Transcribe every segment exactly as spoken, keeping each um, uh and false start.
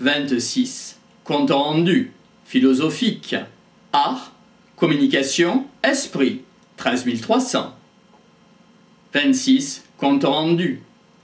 vingt-six. Compte rendu philosophique, art, communication, esprit, treize mille trois cents. vingt-six. Compte rendu.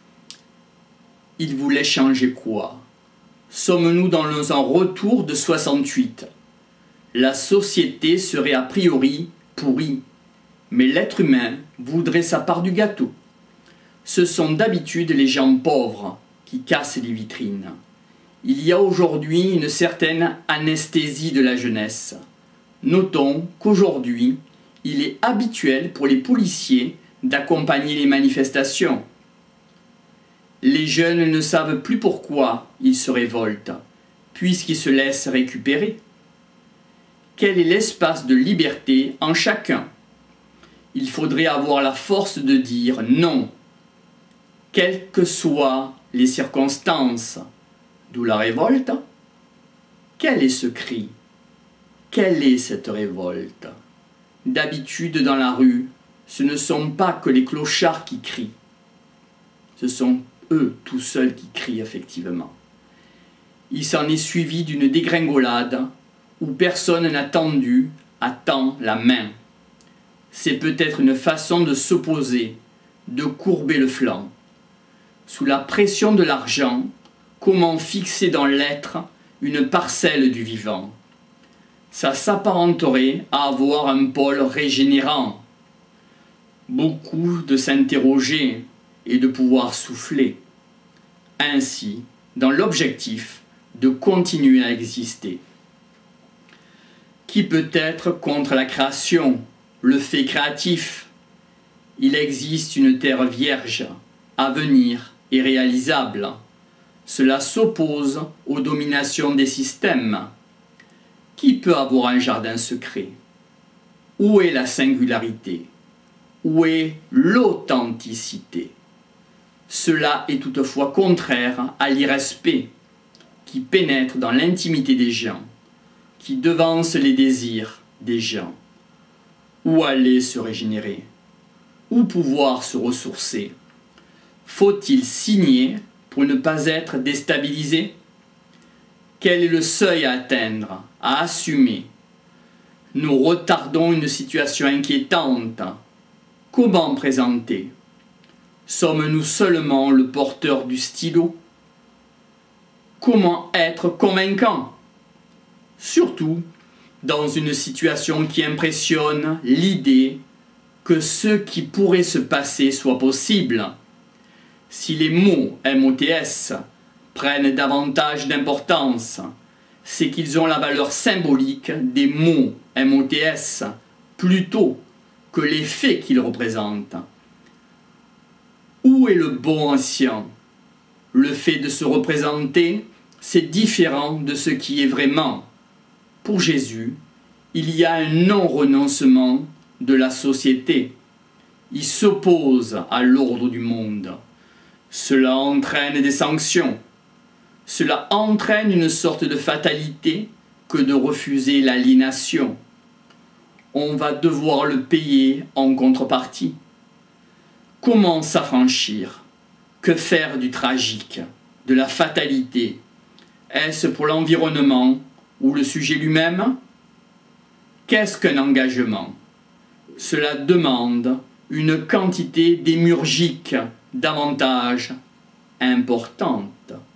Il voulait changer quoi? Sommes-nous dans un retour de soixante-huit? La société serait a priori pourrie, mais l'être humain voudrait sa part du gâteau. Ce sont d'habitude les gens pauvres qui cassent les vitrines. Il y a aujourd'hui une certaine anesthésie de la jeunesse. Notons qu'aujourd'hui, il est habituel pour les policiers d'accompagner les manifestations. Les jeunes ne savent plus pourquoi ils se révoltent, puisqu'ils se laissent récupérer. Quel est l'espace de liberté en chacun? Il faudrait avoir la force de dire non, quelles que soient les circonstances. D'où la révolte. Quel est ce cri? Quelle est cette révolte? D'habitude dans la rue, ce ne sont pas que les clochards qui crient. Ce sont eux tout seuls qui crient effectivement. Il s'en est suivi d'une dégringolade où personne n'a tendu à temps la main. C'est peut-être une façon de s'opposer, de courber le flanc. Sous la pression de l'argent, comment fixer dans l'être une parcelle du vivant? Ça s'apparenterait à avoir un pôle régénérant. Beaucoup de s'interroger et de pouvoir souffler. Ainsi, dans l'objectif de continuer à exister. Qui peut être contre la création, le fait créatif? Il existe une terre vierge, à venir et réalisable. Cela s'oppose aux dominations des systèmes. Qui peut avoir un jardin secret? Où est la singularité? Où est l'authenticité? Cela est toutefois contraire à l'irrespect qui pénètre dans l'intimité des gens, qui devance les désirs des gens. Où aller se régénérer? Où pouvoir se ressourcer? Faut-il signer pour ne pas être déstabilisé? Quel est le seuil à atteindre, à assumer? Nous retardons une situation inquiétante. Comment présenter? Sommes-nous seulement le porteur du stylo? Comment être convaincant? Surtout dans une situation qui impressionne l'idée que ce qui pourrait se passer soit possible. Si les mots M O T S prennent davantage d'importance, c'est qu'ils ont la valeur symbolique des mots M O T S plutôt que les faits qu'ils représentent. Où est le bon ancien? Le fait de se représenter, c'est différent de ce qui est vraiment. Pour Jésus, il y a un non-renoncement de la société. Il s'oppose à l'ordre du monde. Cela entraîne des sanctions. Cela entraîne une sorte de fatalité que de refuser l'aliénation. On va devoir le payer en contrepartie. Comment s'affranchir? Que faire du tragique, de la fatalité? Est-ce pour l'environnement ou le sujet lui-même? Qu'est-ce qu'un engagement? Cela demande une quantité démiurgique davantage importante.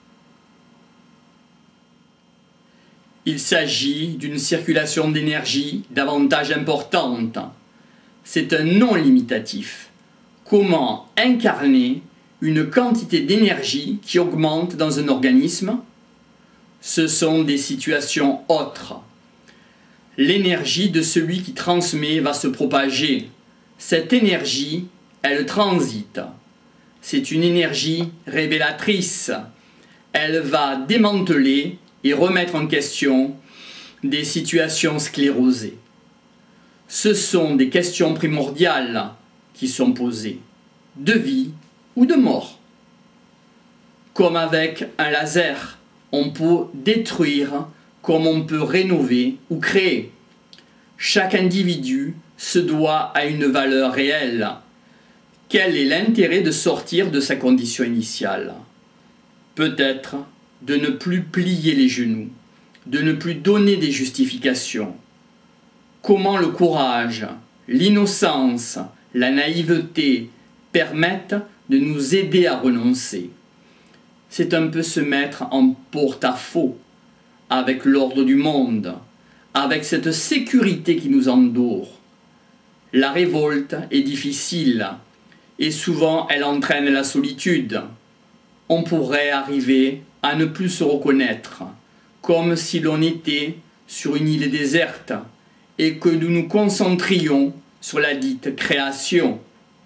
Il s'agit d'une circulation d'énergie davantage importante. C'est un non limitatif. Comment incarner une quantité d'énergie qui augmente dans un organisme? Ce sont des situations autres. L'énergie de celui qui transmet va se propager. Cette énergie, elle transite. C'est une énergie révélatrice. Elle va démanteler et remettre en question des situations sclérosées. Ce sont des questions primordiales qui sont posées, de vie ou de mort. Comme avec un laser, on peut détruire comme on peut rénover ou créer. Chaque individu se doit à une valeur réelle. Quel est l'intérêt de sortir de sa condition initiale? Peut-être de ne plus plier les genoux, de ne plus donner des justifications. Comment le courage, l'innocence, la naïveté permettent de nous aider à renoncer. C'est un peu se mettre en porte-à-faux avec l'ordre du monde, avec cette sécurité qui nous entoure. La révolte est difficile et souvent elle entraîne la solitude. On pourrait arriver à ne plus se reconnaître, comme si l'on était sur une île déserte et que nous nous concentrions sur la dite création.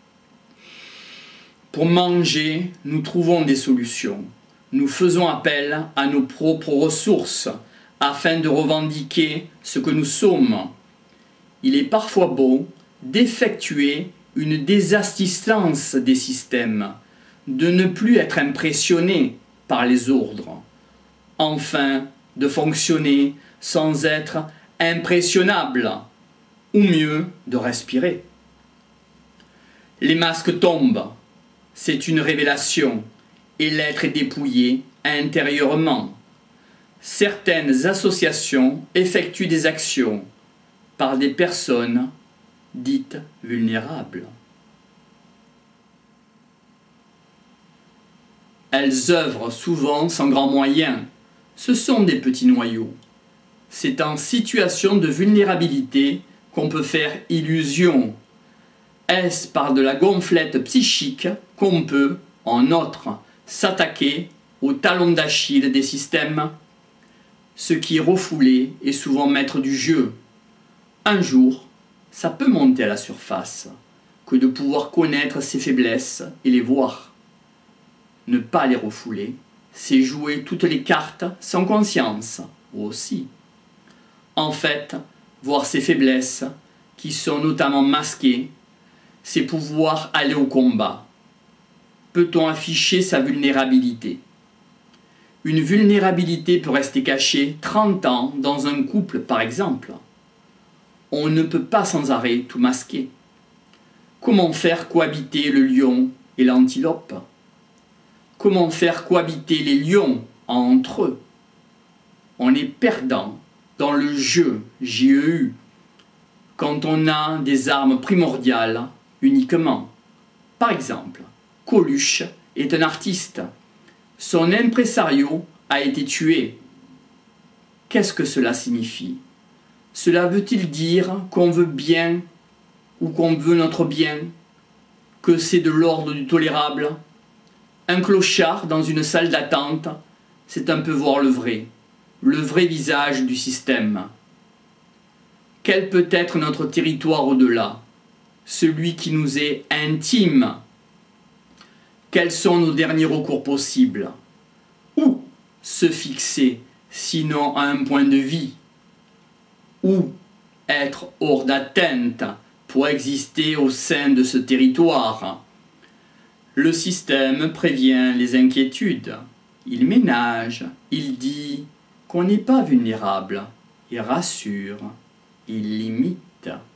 Pour manger, nous trouvons des solutions. Nous faisons appel à nos propres ressources afin de revendiquer ce que nous sommes. Il est parfois bon d'effectuer une désassistance des systèmes, de ne plus être impressionné par les ordres, enfin de fonctionner sans être impressionnable, ou mieux de respirer. Les masques tombent, c'est une révélation, et l'être est dépouillé intérieurement. Certaines associations effectuent des actions par des personnes dites vulnérables. Elles œuvrent souvent sans grands moyens. Ce sont des petits noyaux. C'est en situation de vulnérabilité qu'on peut faire illusion. Est-ce par de la gonflette psychique qu'on peut, en outre, s'attaquer au talon d'Achille des systèmes? Ce qui est refoulé est souvent maître du jeu. Un jour, ça peut monter à la surface que de pouvoir connaître ses faiblesses et les voir. Ne pas les refouler, c'est jouer toutes les cartes sans conscience, aussi. En fait, voir ses faiblesses, qui sont notamment masquées, c'est pouvoir aller au combat. Peut-on afficher sa vulnérabilité? Une vulnérabilité peut rester cachée trente ans dans un couple, par exemple. On ne peut pas sans arrêt tout masquer. Comment faire cohabiter le lion et l'antilope? Comment faire cohabiter les lions entre eux? On est perdant dans le jeu J E U quand on a des armes primordiales uniquement. Par exemple, Coluche est un artiste. Son impresario a été tué. Qu'est-ce que cela signifie? Cela veut-il dire qu'on veut bien ou qu'on veut notre bien? Que c'est de l'ordre du tolérable? Un clochard dans une salle d'attente, c'est un peu voir le vrai, le vrai visage du système. Quel peut être notre territoire au-delà? Celui qui nous est intime. Quels sont nos derniers recours possibles? Où se fixer, sinon à un point de vie? Où être hors d'atteinte pour exister au sein de ce territoire? Le système prévient les inquiétudes. Il ménage, il dit qu'on n'est pas vulnérable. Il rassure, il limite.